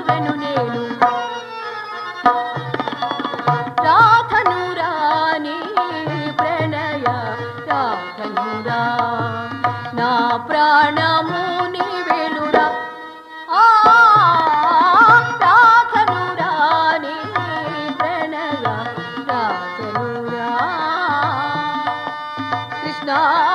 మరువెను నేను రాధనురా నీ ప్రణయ రాధనురా నా ప్రాణము నీ వెలురా రాధనురా నీ ప్రణయ రాధనురా కృష్ణ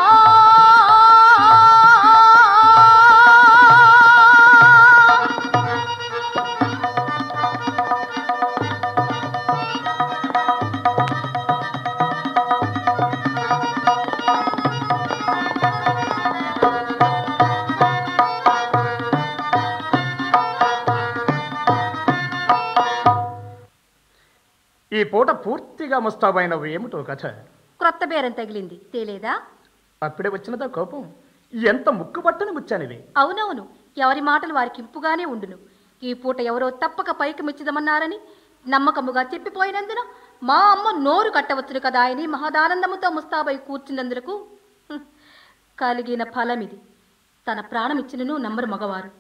ఈ పూట పూర్తిగా ముస్తాబైనవు ఏమిటో కథ క్రొత్త బేరం తగిలింది తేలేదా అప్పుడే వచ్చినదా కోపం ఎంత ముక్కుపట్టని ముచ్చానివి అవునవును ఎవరి మాటలు వారికి ఇంపుగానే ఉండును ఈ పూట ఎవరో తప్పక పైకి మెచ్చిదమన్నారని నమ్మకముగా చెప్పిపోయినందున మా అమ్మ నోరు కట్టవచ్చును కదా అని మహదానందముతో ముస్తాబై కూర్చున్నందుకు కలిగిన ఫలమిది తన ప్రాణమిచ్చినను నమ్మరు మగవారు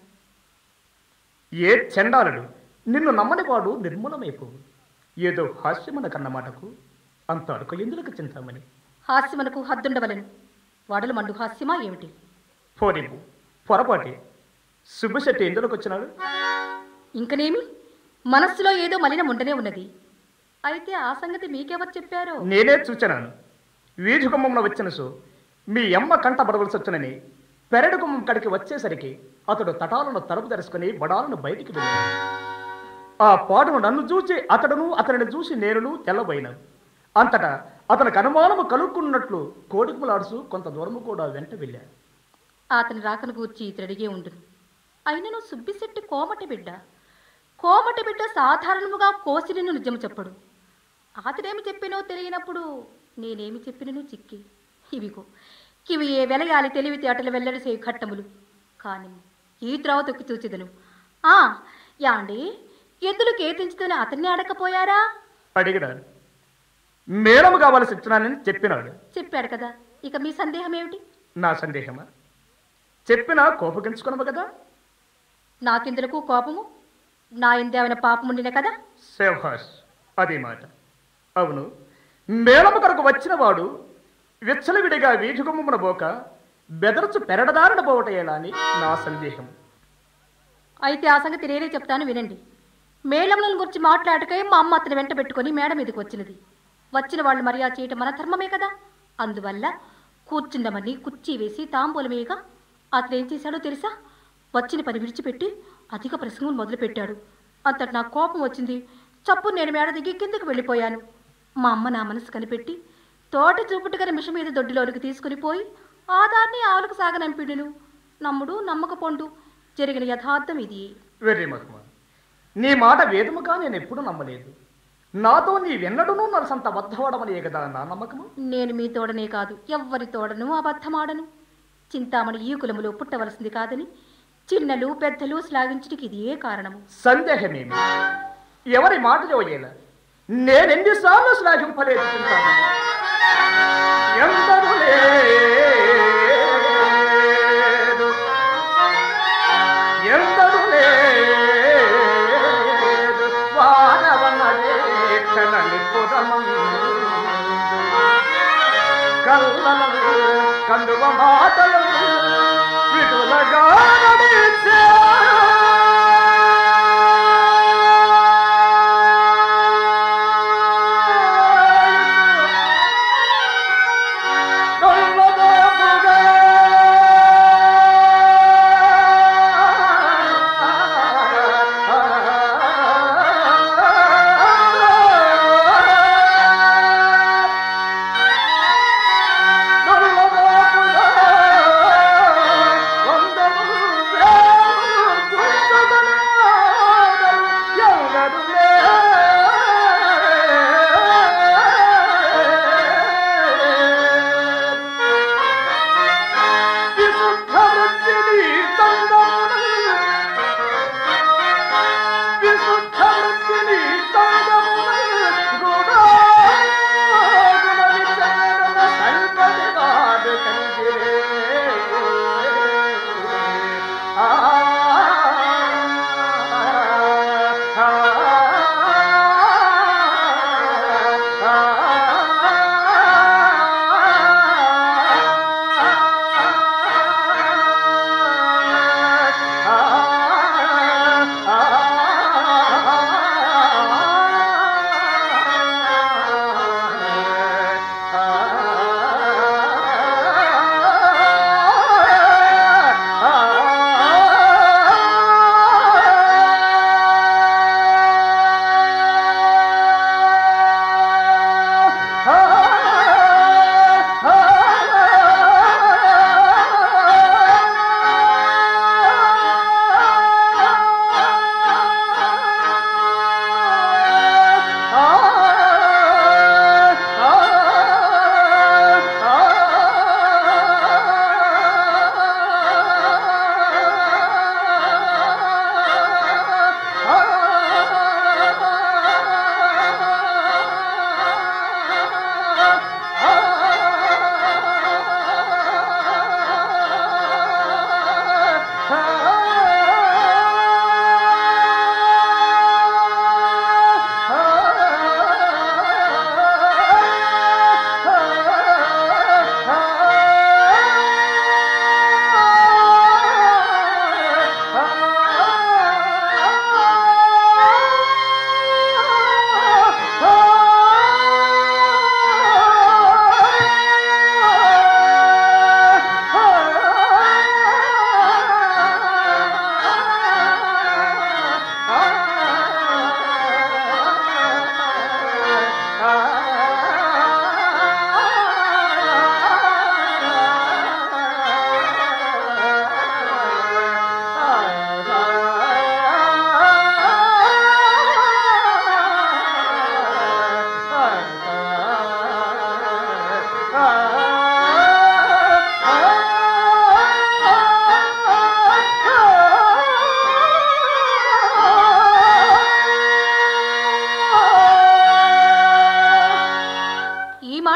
ఏ చండాలుడు నిన్ను నమ్మని వాడు నిర్మూలమైపోవు ఏదో హాస్యమున కన్నమాటకు అంత అడుక ఎందులకు చింతామని హాస్యమునకు హద్దుండవలను వాడలు మండు హాస్యమా ఏమిటి పోనిపు పొరపాటి సుబ్బశెట్టి ఎందులోకి వచ్చినాడు ఇంకనేమి మనస్సులో ఏదో మలినం ఉండనే ఉన్నది అయితే ఆ సంగతి మీకెవరు చెప్పారో నేనే చూచాను వీధి గుమ్మమున వచ్చిన సో మీ అమ్మ కంట పడవలసి వచ్చునని పెరడు గుమ్మం కడికి వచ్చేసరికి అతడు తటాలను తలుపు తెరుచుకుని బడాలను బయటికి వెళ్ళాడు ఆ పాడును నన్ను చూచి అతడిని చూసి నేనును తెల్లబోయినాను అంతటా అతనికి అనుమానము కలుక్కున్నట్లు కోడికుమలాడుచు కొంత దూరము కూడా వెంట వెళ్ళాడు అతని రాకను గూర్చి ఇతడిగే ఉండును అయినను సుబ్బిశెట్టి కోమటి బిడ్డ సాధారణముగా కోసిరిను నిజము చెప్పడు అతడేమి చెప్పినో తెలియనప్పుడు నేనేమి చెప్పినను చిక్కి ఇవిగో ఇవి ఏ వెలయాలి తెలివితేటలు వెల్లడి చేయి ఘట్టములు కానీ ఈ త్రోవ తొక్కి చూచిదను యాండి ఎద్దులు కేతించుతూనే అతన్ని అడగపోయారా అడిగినాడు మేడము కావాల్సి ఇచ్చినానని చెప్పాడు కదా ఇక మీ సందేహం ఏమిటి నా సందేహమా చెప్పినా కోపగించుకున్నావు కదా నాకెందులకు కోపము నా ఎందేమైనా పాపముండిన కదా శభాష్ అది మాట అవును మేళము కొరకు వచ్చిన వాడు విచ్చలవిడిగా వీధి గుమ్మమున పోక బెదరచు పెరడదారిన పోవట ఎలా అని నా సందేహం అయితే ఆ సంగతి నేనే చెప్తాను వినండి మేళములను గురించి మాట్లాడకై మా అమ్మ అతని వెంట పెట్టుకుని మేడ మీదకి వచ్చినది వచ్చిన వాళ్ళు మర్యాద చేయటం మన ధర్మమే కదా అందువల్ల కూర్చుండమని కుర్చీ వేసి తాంబూలమేగా అతను ఏం చేశాడో తెలుసా వచ్చిన పని విడిచిపెట్టి అధిక ప్రసంగం మొదలుపెట్టాడు అంతటి నాకు కోపం వచ్చింది చప్పు నేను మేడ దిగి కిందకు వెళ్ళిపోయాను మా అమ్మ నా మనసు కనిపెట్టి తోట చూపుట్టుగా మిష మీద దొడ్డిలోనికి తీసుకుని పోయి ఆదాన్ని ఆవులకు సాగనంపిడును నమ్ముడు నమ్మకపోండు జరిగిన యథార్థం ఇది వెరీ మచ్ నీ మాట వేదముగా నేను ఎప్పుడు నమ్మలేదు నాతో నీ వెన్నడును నరసంత అబద్ధవాడమనే కదా నా నమ్మకము నేను మీ తోడనే కాదు ఎవ్వరి తోడను అబద్ధమాడను చింతామణి ఈ కులములో పుట్టవలసింది కాదని చిన్నలు పెద్దలు శ్లాఘించడానికి ఇదే కారణము సందేహమేమి ఎవరి మాట జోయేలా నేనెన్నిసార్లు శ్లాఘింపలేదు చింతామణి ఎందరు లేదు ఎందరు లేదు వానవనలేఖనని పురమందు కల్లలు కందువ మాటలు విటులగా నడిచే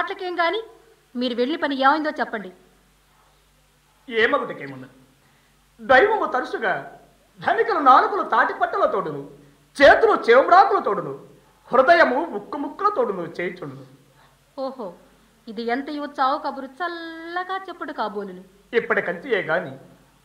మాటలకేం గాని మీరు వెళ్ళి పని ఏమైందో చెప్పండి. ఏమగుటకేముంది, దైవము తరచుగా ధనికులు నాలుగులు తాటిపట్టల తోడును, చేతులు చేమరాకుల తోడును, హృదయము ముక్కు ముక్కుల తోడును చేయుచుండును. ఓహో, ఇది ఎంతయో చావు కబురు చల్లగా చెప్పుడు కాబోలును. ఇప్పటికంతే గాని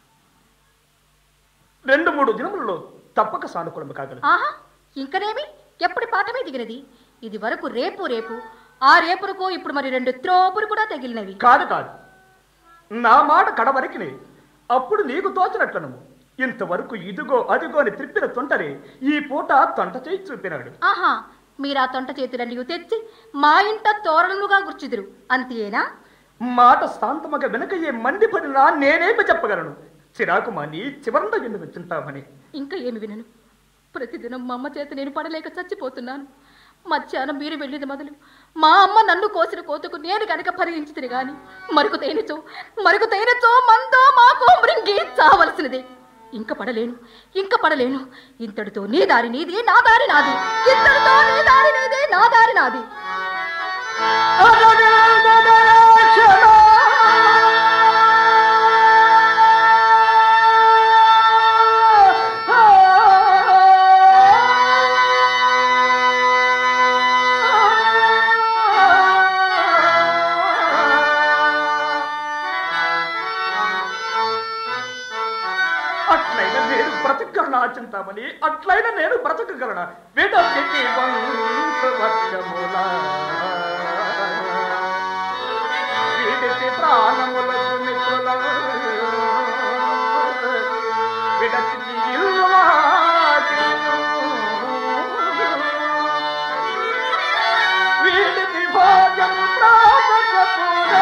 2-3 దినములలో తప్పక సానుకూలము కాగలదు. ఆహా, ఇంకనేమి ఎప్పటి పాఠమే దిగినది. ఇది వరకు రేపు రేపు, ఆ రేపులకు ఇప్పుడు మరి 2 త్రోపులు కూడా తగిలినవి. కాదు కాదు, నా మాట కడవరకినే. అప్పుడు నీకు తోచినట్లను ఇంతవరకు ఇదిగో అదిగో అని త్రిప్పిన తొంటరే ఈ పూట తొంట చేయి చూపినాడు. ఆహా, మీరు ఆ తొంట చేతులన్నీ తెచ్చి మా ఇంట తోరణముగా గుర్చిదురు అంతేనా? మాట శాంతముగా వెనకయ్యే మండిపడినా నేనేమి చెప్పగలను? చిరాకు మాని చివరంట ఎందుకు చింతామని. ఇంకా ఏమి వినను. ప్రతిదినం మా అమ్మ చేత నేను పడలేక చచ్చిపోతున్నాను. మధ్యాహ్నం మీరు వెళ్ళేది మొదలు మా అమ్మ నన్ను కోసిన కోతకు నేను కనుక పరిగించితిని గాని మరుకు తేనెచో మందో మాకు మృంగి చావలసినది. ఇంక పడలేను. ఇంతటితో నీ దారి నీది, నా దారి నాది. ఇంతటితో నీ దారి నీది, నా దారి నాది. చింతామని అట్లయినా నేను బ్రతకగలనా? విడచితి వంశవర్గములా విడిచి ప్రాణములకు మిత్రుల విడచితి విడిచి భోజము ప్రాపకపురా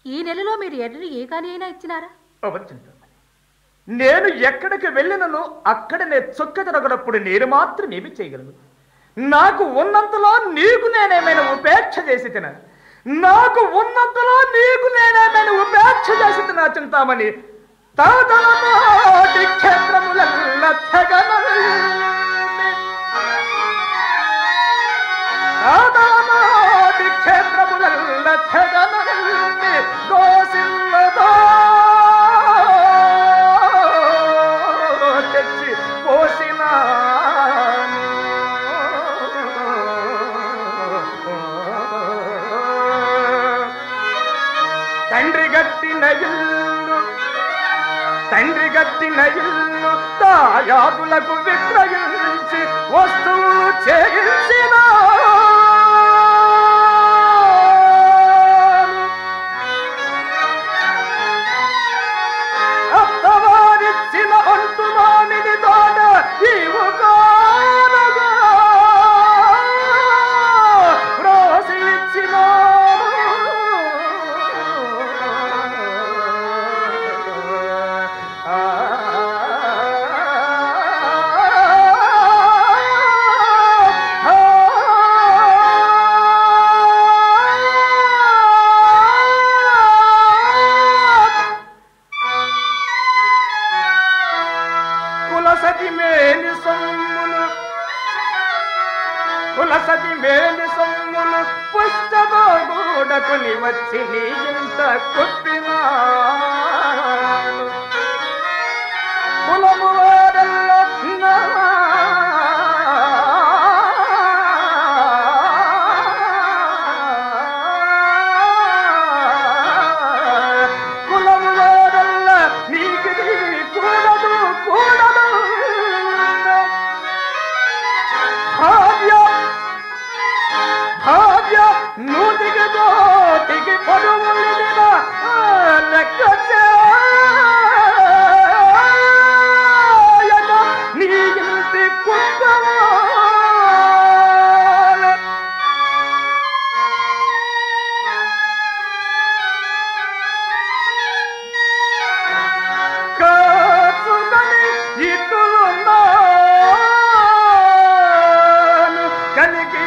ఈ నెలలో మీరు ఎర్రి ఏ కానీ అయినా ఇచ్చినారా? నేను ఎక్కడికి వెళ్ళినను అక్కడనే చొక్క తిరగనప్పుడు నేను మాత్రం ఏమి చేయగలను? నాకు ఉన్నంతలో నీకు నేనేమైనా ఉపేక్ష చేసి తిన, నాకు ఉన్నంతలో నీకు నేనేమైనా ఉపేక్ష చేసి తిన చింతామణి. తదనమోటి క్షేత్రములల్ల తెగనల్లి, తదనమోటి క్షేత్రములల్ల తెగనల్లి దోసిల్లదో తెచ్చి పోసినా తండ్రి గట్టిన ఇల్లు దాయాదులకు విక్రయించి వస్తువు చేయించిన అత్తవారిచ్చిన అంటు మామిడి తోట ఇవు కానగా రోసి ఇచ్చిన కులసతి మేలి సొమ్ములు పుస్తకో గూడకుని వచ్చి నీ ఇంత కుప్పినాను. కులము వాడల్లో కులము వాడల్ల నీకు కూడదు కూడదు భావ్య నూతికి దోటికి పడుములిన లెక్క చేయక నీ ఇంటి కుక్కవా కాచుకొని ఇటులున్నాను కలిగి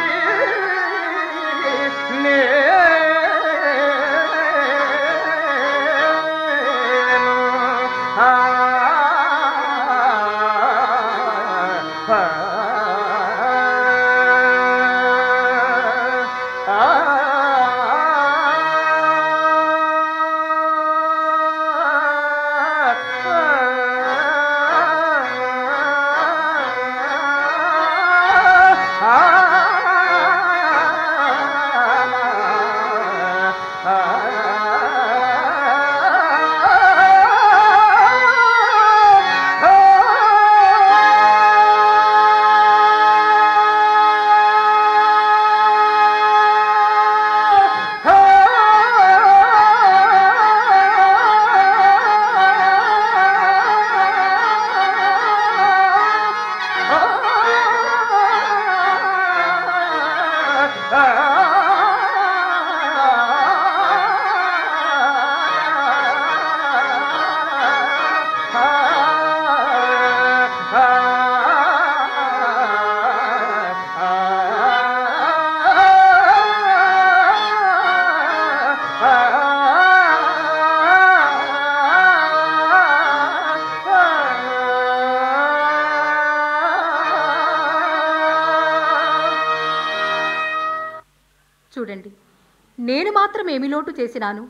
చూడండి, నేను మాత్రం ఏమి లోటు చేసినాను?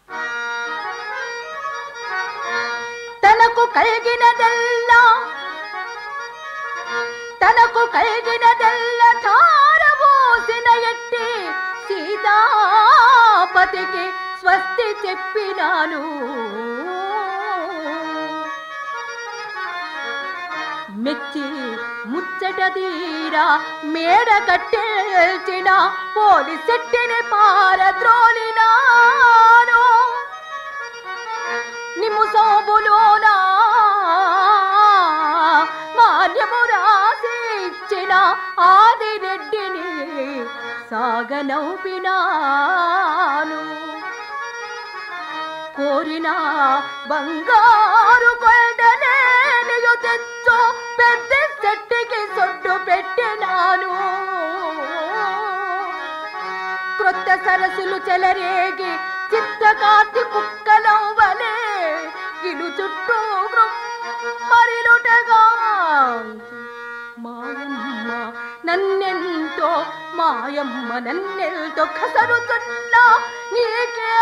తనకు కలిగినదెల్ల ధారబోసిన ఎట్టి సీతాపతికి స్వస్తి చెప్పినాను. మెచ్చి ముచ్చట తీరా మేడ కట్టేల్చిన పోలి చెట్టిని పారద్రోలినాను. నిముసోబులోనా మాన్యము రాసి ఇచ్చిన ఆదిరెడ్డిని సాగనౌపినాను. కోరిన బంగారు కొండలేనియు తెచ్చో పెద్ద చెట్టుకి సొడ్డు పెట్టినాను. క్రొత్త సరస్సులు చెలరేగి చిత్తకార్తి కుక్కలవ్వలే ఇలు చుట్టూ మరిలుటగా మాయమ్మ నన్నెంతో కసరుతున్నా నీకే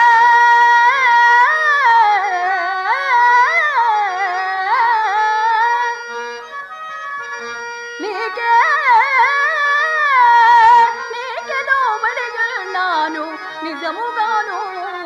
లోబడినాను నిజముగాను.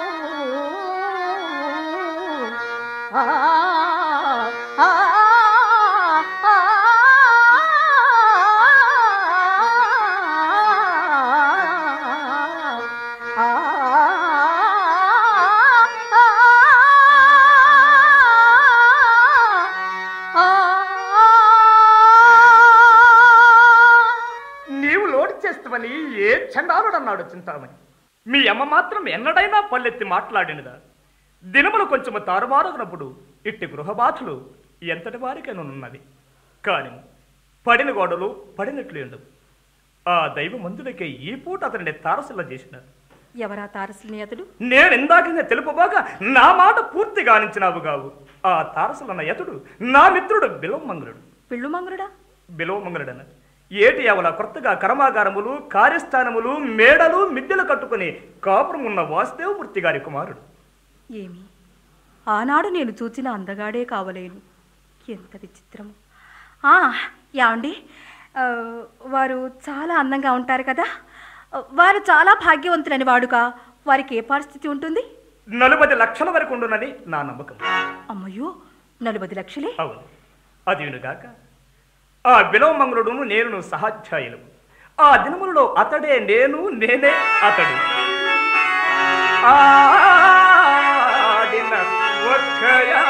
నీవు లోటు చేస్తావని ఏ చండాలుడన్నాడు చింతామణి. మీ అమ్మ మాత్రం ఎన్నడైనా పల్లెత్తి మాట్లాడినదా? దినములు కొంచెము తారుమారునప్పుడు ఇట్టి గృహబాధలు ఎంతటి వారికైనానున్నది. కానీ పడిన గోడలు పడినట్లు ఉండవు. ఆ దైవ మందులకే ఈ పూట అతనిని తారసులా చేసినారు. ఎవరా తారసులని అతడు? నేను ఇందాకనే తెలుపబాగా నా మాట పూర్తిగా ఆనించినావు గావు. ఆ తారసులన్న యతుడు నా మిత్రుడు బిలవమంగళుడు. పిల్లుమంగళుడా? బిలవమంగళుడన ఏటి అవల కొత్తగా కర్మాగారములు, కార్యస్థానములు, మేడలు, మిద్దెలు కట్టుకుని కాపురం ఉన్న వాసుదేవమూర్తి గారి కుమారుడు. ఏమి ఆనాడు నేను చూచిన అందగాడే కావలేను. ఎంత విచిత్రము. యాండి, వారు చాలా అందంగా ఉంటారు కదా. వారు చాలా భాగ్యవంతులని వాడుగా వారికి ఏ పరిస్థితి ఉంటుంది? 40 లక్షల వరకు ఉండునని నా నమ్మకం. అమ్మయ్యో, 40 లక్షలే? అవును. అది వినుగాక ఆ బిలవమంగళుడును నేను సహాధ్యాయులు. ఆ దినములలో అతడే నేను, నేనే అతడు. ఆడిన ఒక్కయా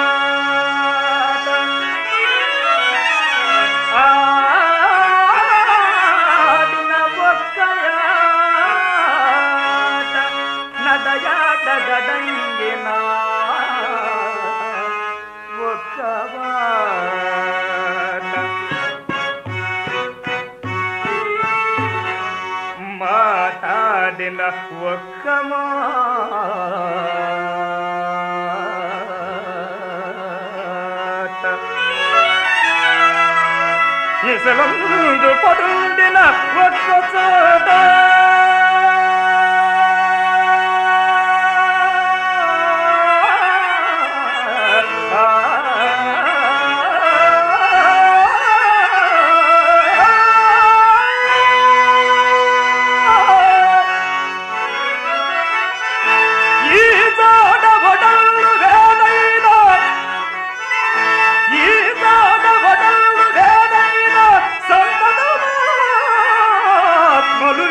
మాట్లాడిన ఒక్క మాట నిసలందు పడుండిన ఒక్క చోట సంతతమాత్మలు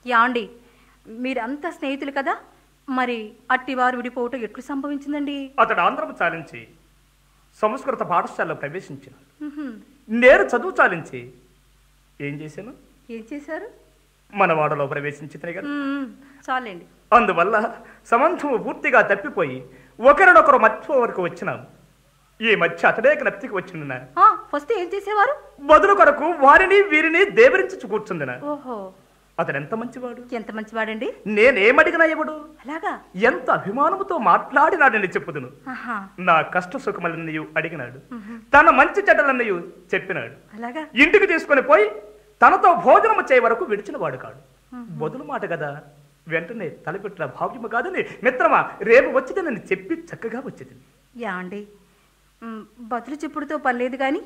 యాండి మీరంతా స్నేహితులు కదా, మరి అట్టివారు విడిపోవటం ఎట్లు సంభవించిందండి? అతడు ఆంధ్రము చాలించి సంస్కృత పాఠశాలలో ప్రవేశించాను. నేను చదువు చాలించి ఏం చేశాను? ఏం చేశారు? మన వాడలో ప్రవేశించితే కదా. చాలండి. అందువల్ల సంబంధము పూర్తిగా తప్పిపోయి ఒకరినొకరు మధ్య వరకు వచ్చినాము. ఈ మధ్య అతడే జ్ఞప్తికి వచ్చిందిన. ఫస్ట్ ఏం చేసేవారు? బదులు కొరకు వారిని వీరిని దేవరించి కూర్చుందిన. ఓహో, అతడు ఎంత మంచివాడు! ఎంత మంచివాడండి! నేనేమడిగినా ఎవడు అలాగా ఎంత అభిమానముతో మాట్లాడినాడని చెప్పుదును. నా కష్ట సుఖములన్నయు అడిగినాడు, తన మంచి చెడ్డలన్నయు చెప్పినాడు. అలాగా ఇంటికి తీసుకొని పోయి తనతో భోజనము చేయ వరకు విడిచిన వాడు కాడు. బదులు మాట కదా, వెంటనే తలపెట్టిన భావ్యము కాదని మిత్రమా రేపు వచ్చిందని చెప్పి చక్కగా వచ్చింది. యాండి బదులు చెప్పుడుతో పర్లేదు కానీ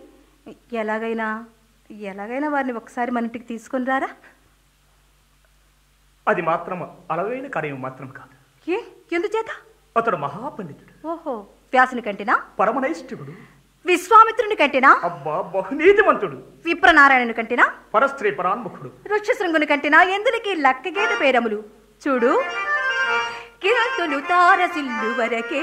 ఎలాగైనా వారిని ఒకసారి మన ఇంటికి తీసుకొని రారా? అది మాత్రం అలవైన కార్యం మాత్రం కాదు. ఎందుచేత? అతడు మహాపండితుడు. ఓహో, వ్యాసుని కంటేనా? పరమనైష్ఠికుడు. విశ్వామిత్రుని కంటేనా? అబ్బా, బహునీతిమంతుడు. విప్రనారాయణుని కంటేనా? పరస్త్రీ పరాన్ముఖుడు. ఋష్యశృంగుని కంటేనా? ఎందులకి లక్కగేద పేరములు చూడు. కిరతులు తారసిల్లు వరకే,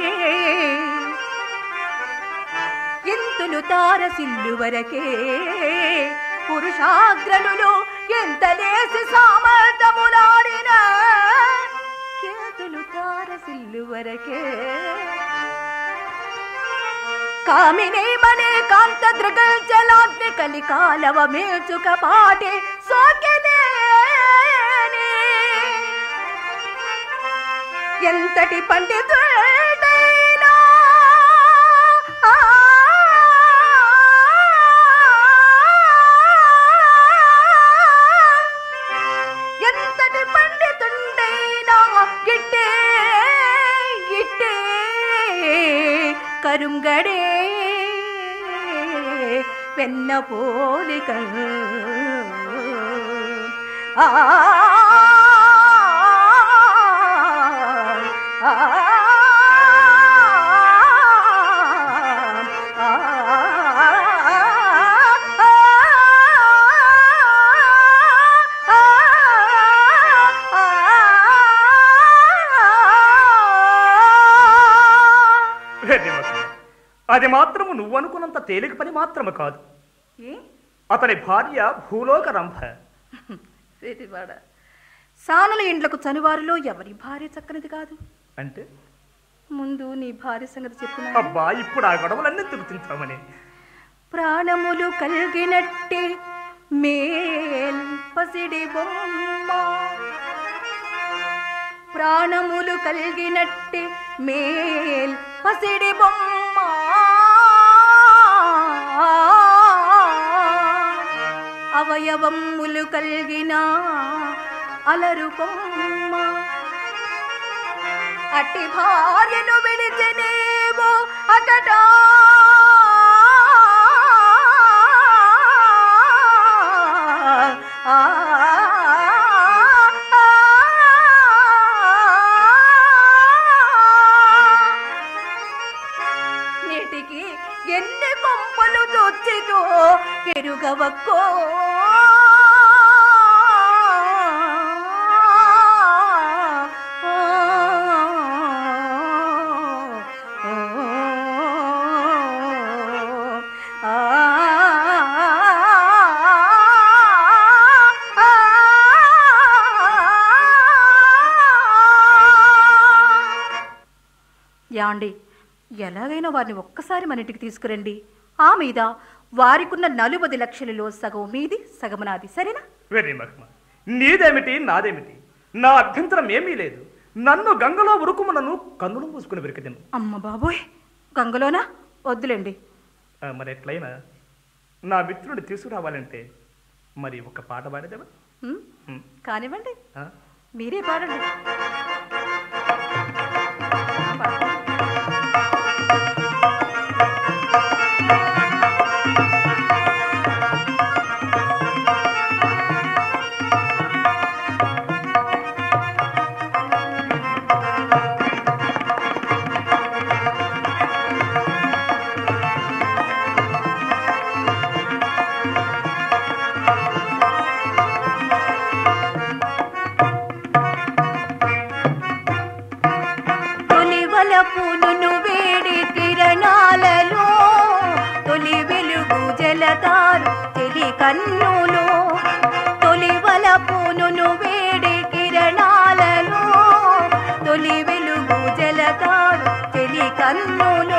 ఎంతులు తారసిల్లు వరకే, పురుషాగ్రనులు ఎంత లేసి సామర్థములాడిన కేతులు తారసిల్లు వరకే. కామినే మనే కాంత దృగల్ జలాగ్ని కలికాలవ మేచుక పాటే సోకెనే ఎంతటి పండితుడైనా ఎంతటి పండితుండైనా గిట్టే గిట్టే కరుంగడే వెన్న పోలిక. అది మాత్రము నువ్వు అనుకున్నంత తేలిక పని మాత్రము కాదు. అతని భార్య భూలోక రంభ. సానుల ఇండ్లకు చనివారిలో ఎవరి భార్య చక్కనిది కాదు అంటే? ముందు నీ భార్య సంగతి చెప్పునా? అబ్బా, ఇప్పుడు ఆ గొడవలన్నీ తిరుగుతుంటామని. ప్రాణములు కలిగినట్టే మేల్ పసిడి బొమ్మ, ప్రాణములు కలిగినట్టే మేల్ పసిడి బొమ్మ, అవయవములు కలిగిన అలరు కొమ్మ, అట్టి భార్యను విడిచినేమో అకట నేటికి ఎన్ని కొంపలు చొచ్చితో ఎరుగవక్కో. యాండి ఎలాగైనా వారిని ఒక్కసారి మన ఇంటికి తీసుకురండి. ఆ మీద వారికున్న 40 లక్షలలో సగం మీది సగం నాది, సరేనా? వెరీ మహిమ, నీదేమిటి నాదేమిటి, నా అభ్యంతరం ఏమీ లేదు. నన్ను గంగలో ఉరుకుమనను కన్నులు మూసుకుని వెరికదను. అమ్మ బాబోయ్, గంగలోనా? వద్దులేండి. మరి ఎట్లయినా నా మిత్రుడిని తీసుకురావాలంటే మరి ఒక పాట పాడేదేవా? కానివ్వండి, మీరే పాడండి. కన్నులు తొలివల పూనును వేడి కిరణాలలో తొలి వెలుగు జలతారు చెలి కన్నులు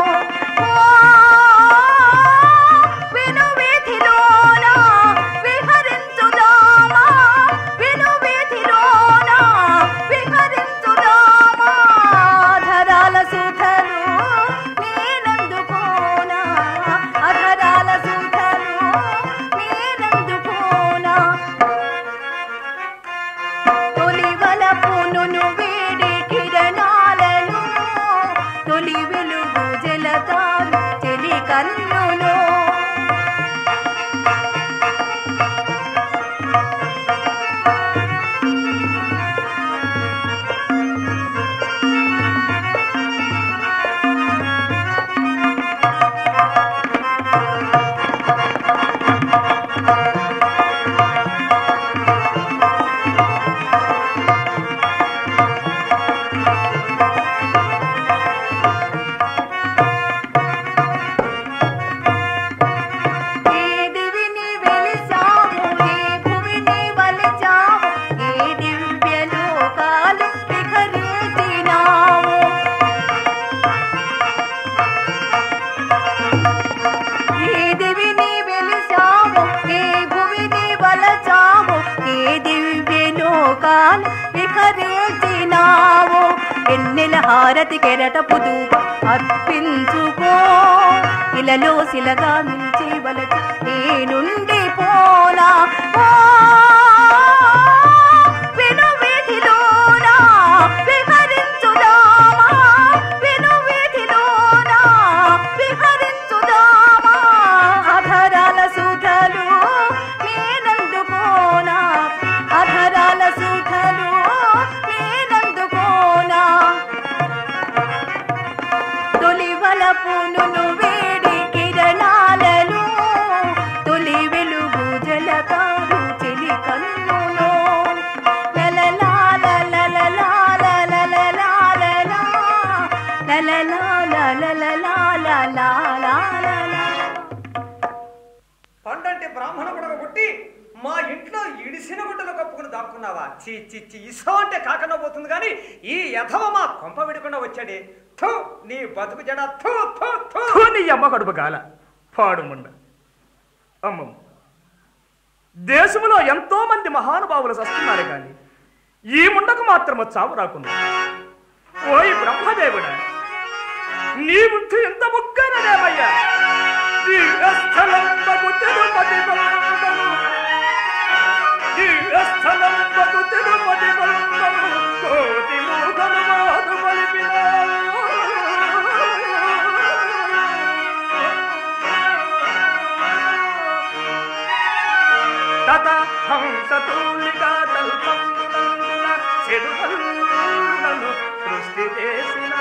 హారతి కెరటపు ధూప అర్పించుకో ఇలలో శిలగా నిలిచి వలచి నేనుండి పోనా విను వీధిలోనా విహరించుదామా విను వీధిలోనా విహరించుదామా అధరాల సుధలు నేనందుకోనా అధరాల సుధలు పూనును వేడి కిరణాలలో తొలి వెలుగు జలతారు చెలి కన్నులో పండంటే బ్రాహ్మణ గుడగ కొట్టి మా ఇంట్లో ఇడిసిన గుడ్డలు కప్పుకుని దాక్కున్నావా? చీ చీ చీ ఇసో అంటే కాకన్నా పోతుంది కానీ ఈ యథవ మా కొంప విడకుండా వచ్చాడే. థూ నీ బతుకు జడ థూ థూ థూ నీ అమ్మ కడుపు కాల పాడుముండ. అమ్మమ్మ, దేశంలో ఎంతో మంది మహానుభావులు వస్తున్నారు కానీ ఈ ముండకు మాత్రము చావు రాకుండా. ఓయ్ బ్రహ్మదేవుడా, నీ బుద్ధి ఎంత ముగ్గనదేమయ్యా. హంసతూలిగా తల్పమునందున చెడులను సృష్టి చేసిన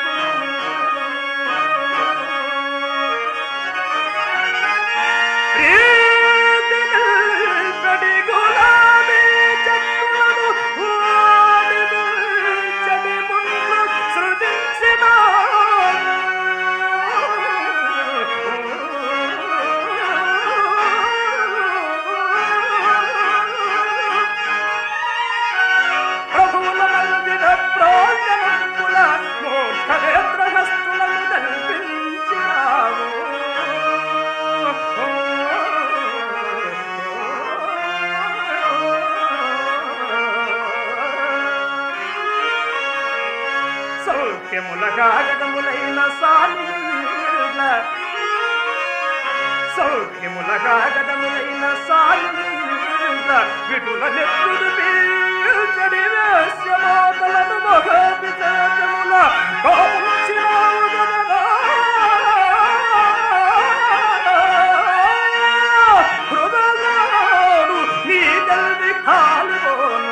సౌఖ్యములగాగదములైన సాలుల సౌఖ్యములగాగదములైన సాలుల విటుల నెత్తులు పీల్చడి వేశ్యమాతలను మహాపిశాచముల కాపుచ్చినావు గదనా. హృదయాలు నీ తల్లి కాలువోను.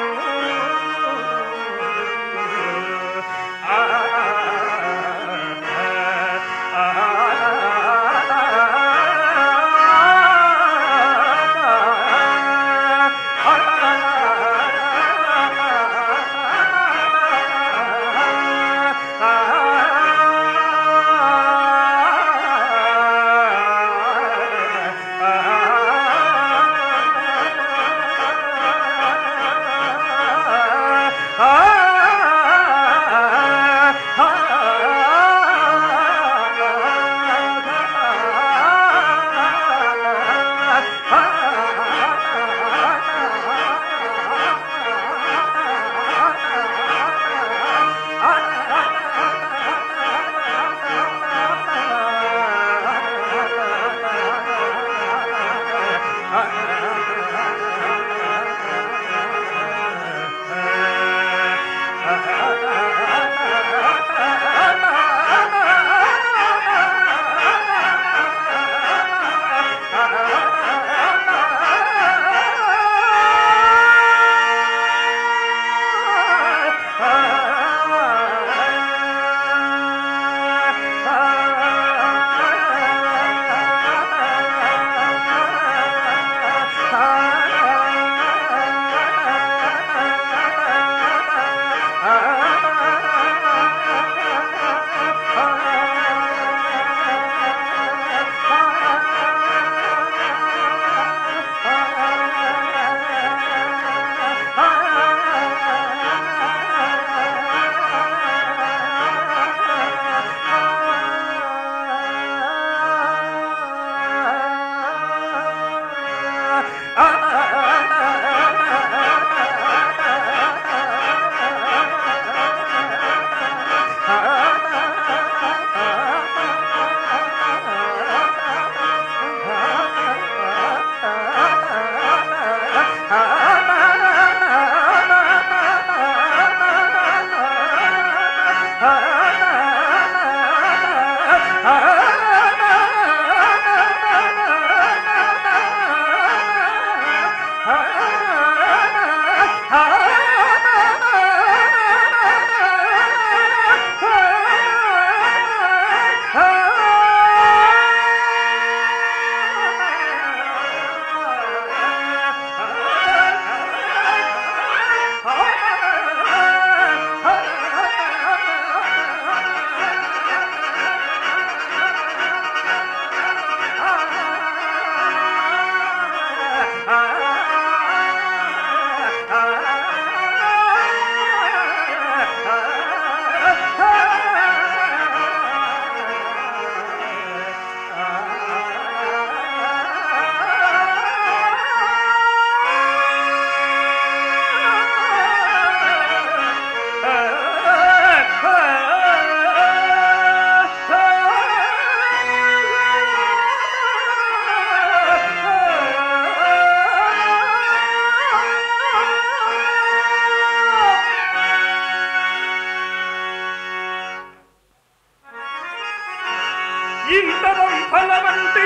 ఇంతరం ఫలవంటి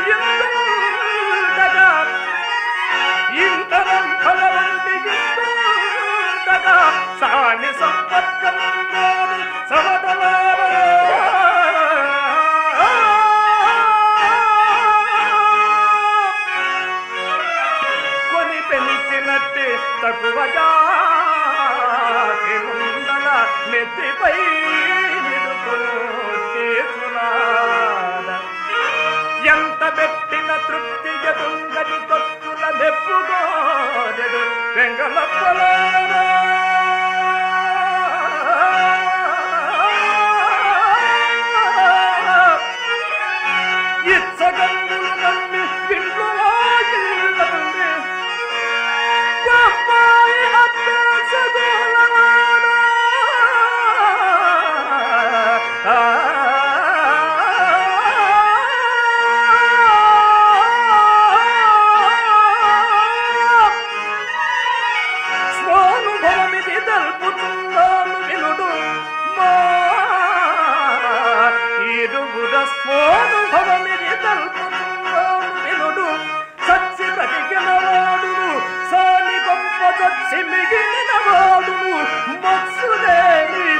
ఎందుండగా ఇంతరం ఫలవంటి ఎందుండగా సాని సంపర్కం సమతలారా కొని పెంచినట్టు తక్కువగా ముందల నెత్తిపై ఎంత పెట్టిన తృప్తి ఎదుంగని తొత్తుల నెప్పుగోడెడు వెంగళప్పలారా ఇచ్చగందులు నమ్మి ఇంట్లో ఇల్లంది గొప్పాయి అభ్యాసగోలవాడా సచ్చి బ్రతికిన వాడును సాని గొప్ప చచ్చి మిగిలిన వాడును మత్సులేని